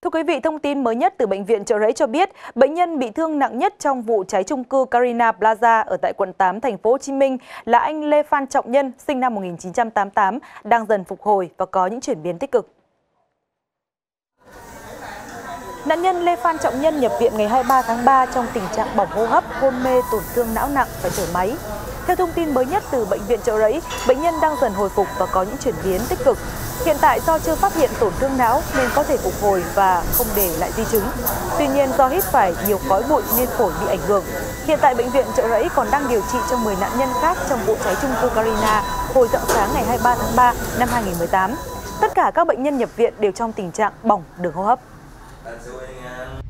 Thưa quý vị, thông tin mới nhất từ Bệnh viện Chợ Rẫy cho biết, bệnh nhân bị thương nặng nhất trong vụ cháy chung cư Carina Plaza ở tại quận 8, thành phố Hồ Chí Minh là anh Lê Phan Trọng Nhân, sinh năm 1988, đang dần phục hồi và có những chuyển biến tích cực. Nạn nhân Lê Phan Trọng Nhân nhập viện ngày 23 tháng 3 trong tình trạng bỏng hô hấp, hôn mê, tổn thương não nặng, phải thở máy. Theo thông tin mới nhất từ Bệnh viện Chợ Rẫy, bệnh nhân đang dần hồi phục và có những chuyển biến tích cực. Hiện tại do chưa phát hiện tổn thương não nên có thể phục hồi và không để lại di chứng. Tuy nhiên do hít phải nhiều khói bụi nên phổi bị ảnh hưởng. Hiện tại Bệnh viện Chợ Rẫy còn đang điều trị cho 10 nạn nhân khác trong vụ cháy chung cư Carina hồi rạng sáng ngày 23 tháng 3 năm 2018. Tất cả các bệnh nhân nhập viện đều trong tình trạng bỏng đường hô hấp.